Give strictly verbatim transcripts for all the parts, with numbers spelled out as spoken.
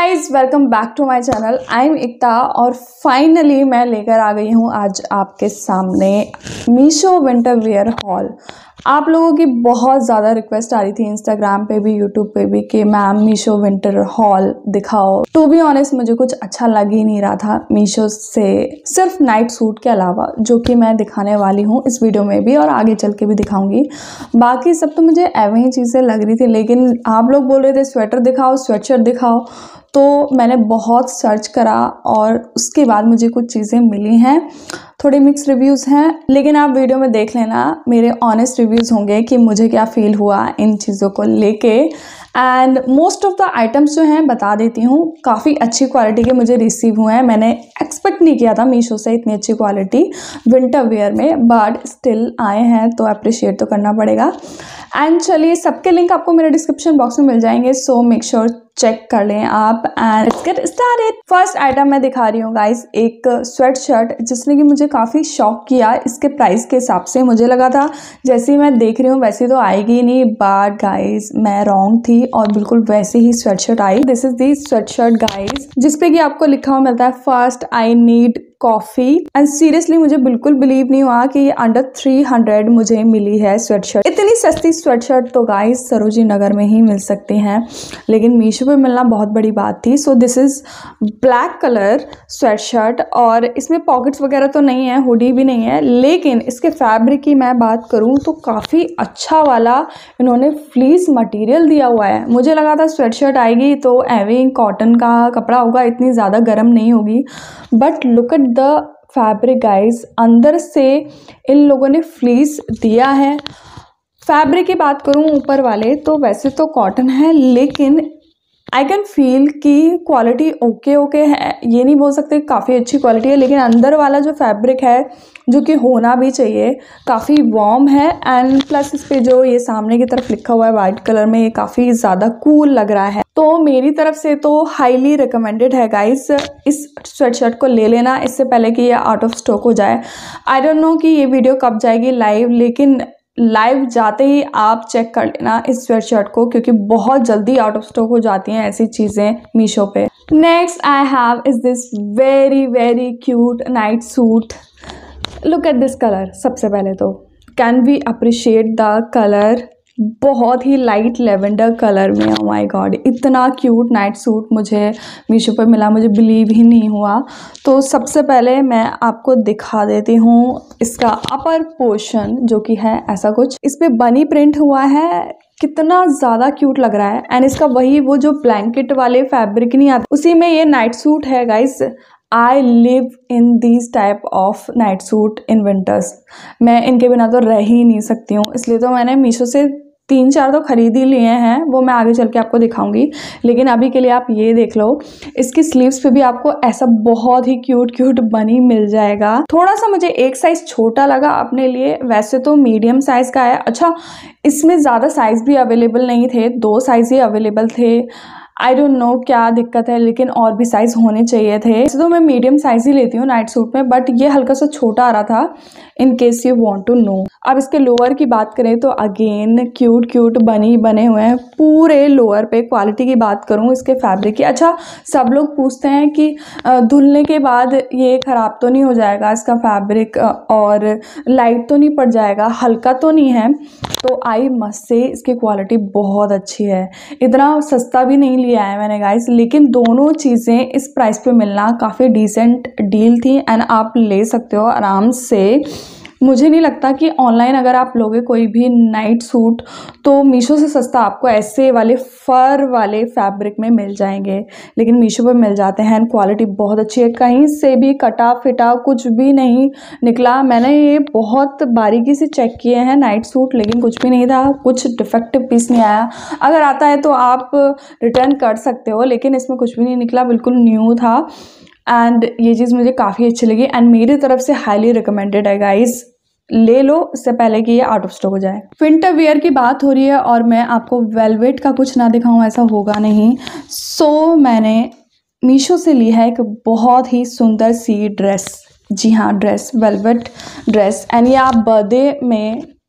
Guys welcome back to my channel. I am Ekta और finally मैं लेकर आ गई हूँ आज आपके सामने मीशो विंटर वेयर हॉल। आप लोगों की बहुत ज़्यादा रिक्वेस्ट आ रही थी इंस्टाग्राम पे भी यूट्यूब पे भी कि मैम मीशो विंटर हॉल दिखाओ। टू बी ऑनेस्ट मुझे कुछ अच्छा लग ही नहीं रहा था मीशो से, सिर्फ नाइट सूट के अलावा, जो कि मैं दिखाने वाली हूँ इस वीडियो में भी और आगे चल के भी दिखाऊंगी। बाकी सब तो मुझे एवं ही चीज़ें लग रही थी, लेकिन आप लोग बोल रहे थे स्वेटर दिखाओ स्वेटशर्ट दिखाओ, तो मैंने बहुत सर्च करा और उसके बाद मुझे कुछ चीज़ें मिली हैं। थोड़े मिक्स रिव्यूज़ हैं, लेकिन आप वीडियो में देख लेना, मेरे ऑनेस्ट रिव्यूज़ होंगे कि मुझे क्या फ़ील हुआ इन चीज़ों को लेके। And most of the items जो हैं बता देती हूँ, काफ़ी अच्छी क्वालिटी के मुझे रिसीव हुए हैं। मैंने एक्सपेक्ट नहीं किया था मीशो से इतनी अच्छी क्वालिटी विंटर वेयर में, बट स्टिल आए हैं तो अप्रिशिएट तो करना पड़ेगा। एंड चलिए, सबके लिंक आपको मेरे डिस्क्रिप्शन बॉक्स में मिल जाएंगे, सो मेक श्योर चेक कर लें आप and let's get started. First item मैं दिखा रही हूँ गाइस, एक स्वेट शर्ट जिसने कि मुझे काफ़ी शॉक किया इसके प्राइस के हिसाब से। मुझे लगा था जैसे ही मैं देख रही हूँ वैसे तो आएगी नहीं, बट गाइस मैं रॉन्ग थी और बिल्कुल वैसे ही स्वेट शर्ट आई। This is the sweatshirt guys, जिसपे कि आपको लिखा हुआ मिलता है first I need coffee. And seriously मुझे बिल्कुल बिलीव नहीं हुआ कि ये अंडर थ्री हंड्रेड मुझे मिली है स्वेटशर्ट। इतनी सस्ती स्वेटशर्ट तो गाइस सरोजी नगर में ही मिल सकती हैं, लेकिन मीशो पे मिलना बहुत बड़ी बात थी। So this is black colour sweatshirt और इसमें पॉकेट्स वगैरह तो नहीं है, हुडी भी नहीं है, लेकिन इसके फैब्रिक की मैं बात करूँ तो काफ़ी अच्छा वाला इन्होंने फ्लीस मटेरियल दिया हुआ है। मुझे लगा था स्वेटशर्ट आएगी तो एवी कॉटन का कपड़ा होगा, इतनी ज़्यादा गर्म नहीं होगी, but look at the fabric guys. अंदर से इन लोगों ने फ्लीस दिया है। फैब्रिक की बात करूं ऊपर वाले तो वैसे तो कॉटन है, लेकिन आई कैन फील कि क्वालिटी ओके ओके है, ये नहीं बोल सकते काफ़ी अच्छी क्वालिटी है, लेकिन अंदर वाला जो फैब्रिक है जो कि होना भी चाहिए काफ़ी वार्म है। एंड प्लस इस पे जो ये सामने की तरफ लिखा हुआ है वाइट कलर में, ये काफ़ी ज़्यादा कूल लग रहा है। तो मेरी तरफ से तो हाईली रिकमेंडेड है गाइस, इस स्वेटशर्ट को ले लेना इससे पहले कि ये आउट ऑफ स्टॉक हो जाए। आई डोंट नो कि ये वीडियो कब जाएगी लाइव, लेकिन लाइव जाते ही आप चेक कर लेना इस स्वेटशर्ट को, क्योंकि बहुत जल्दी आउट ऑफ स्टॉक हो जाती हैं ऐसी चीज़ें मीशो पे। Next I have is this very very cute night suit. Look at this colour. सबसे पहले तो can we appreciate the colour, बहुत ही लाइट लेवेंडर कलर में। ओ माय गॉड, इतना क्यूट नाइट सूट मुझे मीशो पर मिला, मुझे बिलीव ही नहीं हुआ। तो सबसे पहले मैं आपको दिखा देती हूँ इसका अपर पोर्शन, जो कि है ऐसा कुछ। इस पे बनी प्रिंट हुआ है, कितना ज़्यादा क्यूट लग रहा है। एंड इसका वही वो जो ब्लैंकेट वाले फैब्रिक नहीं आते, उसी में ये नाइट सूट है guys. I live in this type of night suit in winters. मैं इनके बिना तो रह ही नहीं सकती हूँ, इसलिए तो मैंने मीशो से तीन चार तो खरीद ही लिए हैं, वो मैं आगे चल के आपको दिखाऊंगी, लेकिन अभी के लिए आप ये देख लो। इसकी स्लीव्स पे भी आपको ऐसा बहुत ही क्यूट क्यूट बनी मिल जाएगा। थोड़ा सा मुझे एक साइज छोटा लगा अपने लिए, वैसे तो मीडियम साइज का है। अच्छा, इसमें ज़्यादा साइज भी अवेलेबल नहीं थे, दो साइज ही अवेलेबल थे। आई डोंट नो क्या दिक्कत है, लेकिन और भी साइज़ होने चाहिए थे। वैसे तो मैं मीडियम साइज़ ही लेती हूँ नाइट सूट में, बट ये हल्का सा छोटा आ रहा था, in case you want to know. अब इसके लोअर की बात करें तो अगेन क्यूट क्यूट बनी बने हुए हैं पूरे लोअर पे। क्वालिटी की बात करूँ इसके फैब्रिक की, अच्छा सब लोग पूछते हैं कि धुलने के बाद ये ख़राब तो नहीं हो जाएगा इसका फैब्रिक और लाइट तो नहीं पड़ जाएगा, हल्का तो नहीं है? तो आई मस्ट से इसकी क्वालिटी बहुत अच्छी है। इतना सस्ता भी नहीं लिया है मैंने गाइस, लेकिन दोनों चीज़ें इस प्राइस पे मिलना काफ़ी डिसेंट डील थी एंड आप ले सकते हो आराम से। मुझे नहीं लगता कि ऑनलाइन अगर आप लोगे कोई भी नाइट सूट तो मीशो से सस्ता आपको ऐसे वाले फर वाले फैब्रिक में मिल जाएंगे, लेकिन मीशो पे मिल जाते हैं। क्वालिटी बहुत अच्छी है, कहीं से भी कटा फिटा कुछ भी नहीं निकला। मैंने ये बहुत बारीकी से चेक किए हैं नाइट सूट, लेकिन कुछ भी नहीं था, कुछ डिफेक्टिव पीस नहीं आया। अगर आता है तो आप रिटर्न कर सकते हो, लेकिन इसमें कुछ भी नहीं निकला, बिल्कुल न्यू था। एंड ये चीज़ मुझे काफ़ी अच्छी लगी एंड मेरी तरफ से हाईली रिकमेंडेड है गाइस, ले लो इससे पहले कि ये आउट ऑफ स्टॉक हो जाए। विंटर वेयर की बात हो रही है और मैं आपको वेलवेट का कुछ ना दिखाऊं ऐसा होगा नहीं। सो so, मैंने मीशो से ली है एक बहुत ही सुंदर सी ड्रेस। जी हाँ, ड्रेस, वेलवेट ड्रेस। एंड ये आप बर्थडे में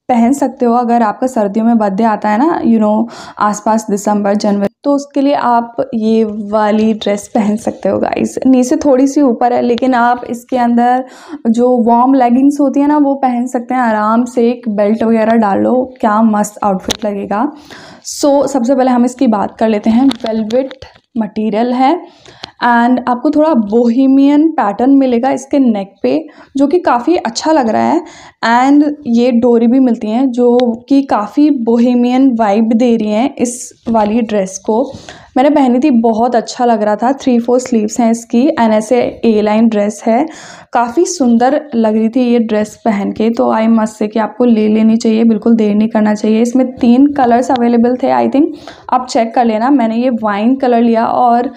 पहन सकते हो अगर आपका सर्दियों में बर्थडे आता है ना, यू नो आसपास दिसंबर जनवरी, तो उसके लिए आप ये वाली ड्रेस पहन सकते हो गाइस। नीचे थोड़ी सी ऊपर है, लेकिन आप इसके अंदर जो वार्म लेगिंग्स होती है ना वो पहन सकते हैं आराम से। एक बेल्ट वगैरह डालो, क्या मस्त आउटफिट लगेगा। सो so, सबसे पहले हम इसकी बात कर लेते हैं। वेलवेट मटेरियल है एंड आपको थोड़ा बोहेमियन पैटर्न मिलेगा इसके नेक पे, जो कि काफ़ी अच्छा लग रहा है। एंड ये डोरी भी मिलती हैं जो कि काफ़ी बोहेमियन वाइब दे रही हैं इस वाली ड्रेस को। मैंने पहनी थी, बहुत अच्छा लग रहा था। थ्री फोर स्लीव्स हैं इसकी एंड ऐसे ए लाइन ड्रेस है, काफ़ी सुंदर लग रही थी ये ड्रेस पहन के। तो आई मस्ट से कि आपको ले लेनी चाहिए, बिल्कुल देर नहीं करना चाहिए। इसमें तीन कलर्स अवेलेबल थे आई थिंक, आप चेक कर लेना। मैंने ये वाइन कलर लिया और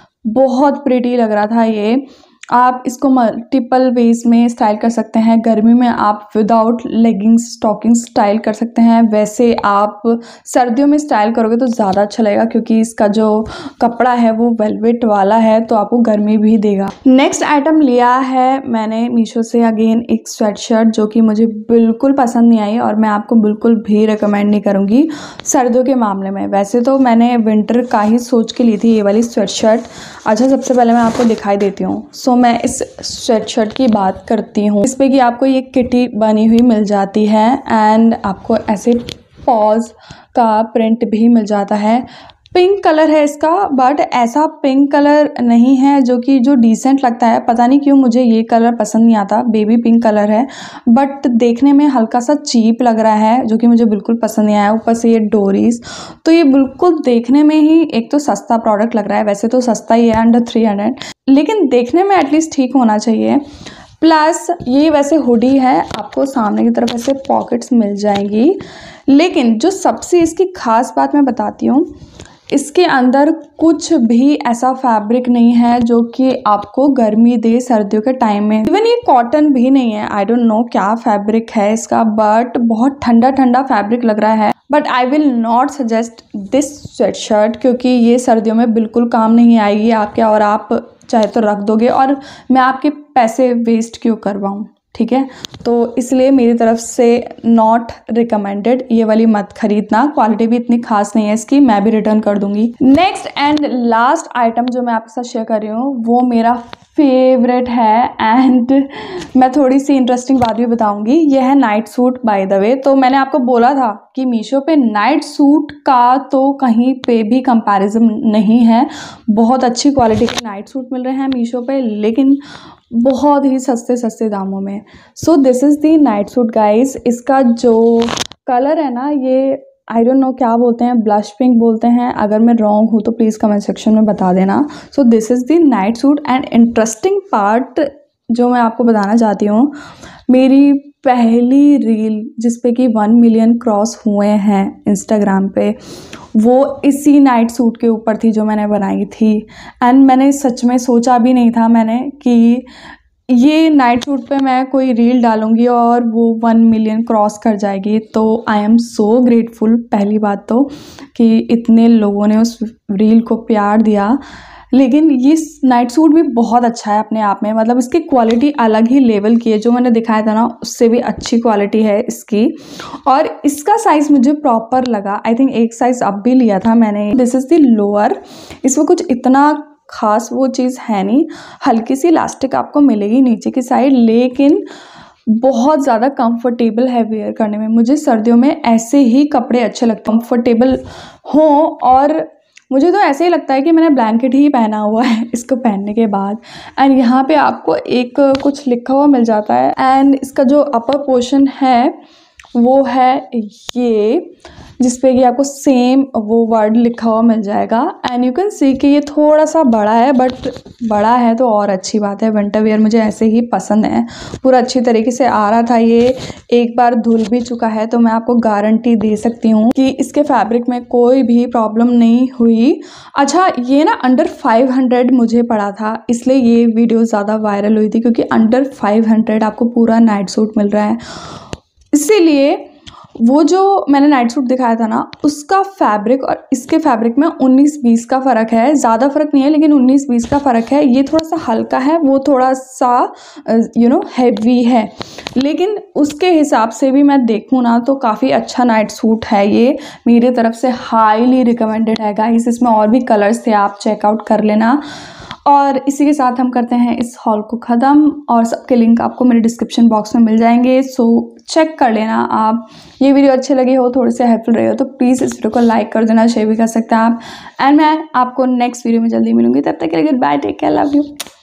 बहुत प्रिटी लग रहा था ये। आप इसको मल्टीपल वेज में स्टाइल कर सकते हैं। गर्मी में आप विदाउट लेगिंग्स स्टॉकिंग स्टाइल कर सकते हैं, वैसे आप सर्दियों में स्टाइल करोगे तो ज़्यादा अच्छा लगेगा क्योंकि इसका जो कपड़ा है वो वेलवेट वाला है, तो आपको गर्मी भी देगा। नेक्स्ट आइटम लिया है मैंने मीशो से अगेन एक स्वेट शर्ट, जो कि मुझे बिल्कुल पसंद नहीं आई और मैं आपको बिल्कुल भी रिकमेंड नहीं करूँगी सर्दियों के मामले में। वैसे तो मैंने विंटर का ही सोच के ली थी ये वाली स्वेट शर्ट। अच्छा, सबसे पहले मैं आपको दिखाई देती हूँ। सो मैं इस स्वेट शर्ट की बात करती हूँ। इस पे कि आपको ये किटी बनी हुई मिल जाती है एंड आपको ऐसे पॉज का प्रिंट भी मिल जाता है। पिंक कलर है इसका, बट ऐसा पिंक कलर नहीं है जो कि जो डिसेंट लगता है। पता नहीं क्यों मुझे ये कलर पसंद नहीं आता। बेबी पिंक कलर है बट देखने में हल्का सा चीप लग रहा है, जो कि मुझे बिल्कुल पसंद नहीं आया। ऊपर से ये डोरीज, तो ये बिल्कुल देखने में ही एक तो सस्ता प्रोडक्ट लग रहा है। वैसे तो सस्ता ही है, अंडर थ्री हंड्रेड, लेकिन देखने में एटलीस्ट ठीक होना चाहिए। प्लस ये वैसे हुडी है, आपको सामने की तरफ ऐसे पॉकेट्स मिल जाएंगी। लेकिन जो सबसे इसकी खास बात मैं बताती हूँ, इसके अंदर कुछ भी ऐसा फैब्रिक नहीं है जो कि आपको गर्मी दे सर्दियों के टाइम में। इवन ये कॉटन भी नहीं है, आई डोंट नो क्या फैब्रिक है इसका, बट बहुत ठंडा ठंडा फैब्रिक लग रहा है। But I will not suggest this sweatshirt क्योंकि ये सर्दियों में बिल्कुल काम नहीं आएगी आपके, और आप चाहे तो रख दोगे और मैं आपके पैसे वेस्ट क्यों करवाऊँ, ठीक है। तो इसलिए मेरी तरफ से नॉट रिकमेंडेड, ये वाली मत खरीदना। क्वालिटी भी इतनी खास नहीं है इसकी, मैं भी रिटर्न कर दूंगी। नेक्स्ट एंड लास्ट आइटम जो मैं आपके साथ शेयर कर रही हूँ वो मेरा फेवरेट है एंड मैं थोड़ी सी इंटरेस्टिंग बात भी बताऊंगी। यह है night suit by the way. तो मैंने आपको बोला था कि मीशो पे नाइट सूट का तो कहीं पे भी कंपैरिजन नहीं है। बहुत अच्छी क्वालिटी के नाइट सूट मिल रहे हैं मीशो पे, लेकिन बहुत ही सस्ते सस्ते दामों में। So this is the night suit guys. इसका जो कलर है ना, ये आई डोंट नो क्या बोलते हैं, ब्लश पिंक बोलते हैं। अगर मैं रॉन्ग हूँ तो प्लीज़ कमेंट सेक्शन में बता देना। So this is the night suit and interesting part जो मैं आपको बताना चाहती हूँ, मेरी पहली रील जिस पे कि वन मिलियन क्रॉस हुए हैं इंस्टाग्राम पे, वो इसी नाइट सूट के ऊपर थी जो मैंने बनाई थी। एंड मैंने सच में सोचा भी नहीं था मैंने कि ये नाइट सूट पे मैं कोई रील डालूंगी और वो वन मिलियन क्रॉस कर जाएगी। तो आई एम सो ग्रेटफुल, पहली बात तो कि इतने लोगों ने उस रील को प्यार दिया। लेकिन ये नाइट सूट भी बहुत अच्छा है अपने आप में, मतलब इसकी क्वालिटी अलग ही लेवल की है। जो मैंने दिखाया था ना उससे भी अच्छी क्वालिटी है इसकी, और इसका साइज़ मुझे प्रॉपर लगा। आई थिंक एक साइज़ अब भी लिया था मैंने। This is the lower. इसमें कुछ इतना खास वो चीज़ है नहीं, हल्की सी इलास्टिक आपको मिलेगी नीचे की साइड, लेकिन बहुत ज़्यादा कंफर्टेबल है वेयर करने में। मुझे सर्दियों में ऐसे ही कपड़े अच्छे लगते हैं, कंफर्टेबल हों, और मुझे तो ऐसे ही लगता है कि मैंने ब्लैंकेट ही पहना हुआ है इसको पहनने के बाद। एंड यहाँ पे आपको एक कुछ लिखा हुआ मिल जाता है एंड इसका जो अपर पोर्शन है वो है ये, जिसपे कि आपको सेम वो वर्ड लिखा हुआ मिल जाएगा। एंड यू कैन सी कि ये थोड़ा सा बड़ा है, बट बड़ा है तो और अच्छी बात है। विंटर वेयर मुझे ऐसे ही पसंद है, पूरा अच्छी तरीके से आ रहा था। ये एक बार धुल भी चुका है तो मैं आपको गारंटी दे सकती हूँ कि इसके फैब्रिक में कोई भी प्रॉब्लम नहीं हुई। अच्छा, ये ना अंडर फाइव हंड्रेड मुझे पड़ा था, इसलिए ये वीडियो ज़्यादा वायरल हुई थी, क्योंकि अंडर फाइव हंड्रेड आपको पूरा नाइट सूट मिल रहा है। इसीलिए वो जो मैंने नाइट सूट दिखाया था ना, उसका फैब्रिक और इसके फैब्रिक में उन्नीस बीस का फ़र्क है। ज़्यादा फ़र्क नहीं है लेकिन उन्नीस बीस का फ़र्क है। ये थोड़ा सा हल्का है, वो थोड़ा सा यू नो हैवी है, लेकिन उसके हिसाब से भी मैं देखूँ ना तो काफ़ी अच्छा नाइट सूट है। ये मेरी तरफ से हाईली रिकमेंडेड है गाइस। इसमें और भी कलर्स थे, आप चेकआउट कर लेना। और इसी के साथ हम करते हैं इस हॉल को ख़त्म, और सबके लिंक आपको मेरे डिस्क्रिप्शन बॉक्स में मिल जाएंगे, सो चेक कर लेना आप। ये वीडियो अच्छे लगे हो, थोड़े से हेल्पफुल रहे हो तो प्लीज़ इस वीडियो को लाइक कर देना, शेयर भी कर सकते हैं आप। एंड मैं आपको नेक्स्ट वीडियो में जल्दी मिलूंगी, तब तक के लिए good bye, take care, love you.